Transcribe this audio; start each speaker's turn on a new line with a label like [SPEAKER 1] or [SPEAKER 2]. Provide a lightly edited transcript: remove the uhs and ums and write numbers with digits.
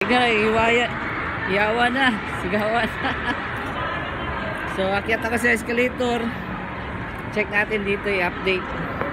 [SPEAKER 1] Iwaya, iyawa na, sigawan. So akyat ako sa escalator. Check natin dito i-update.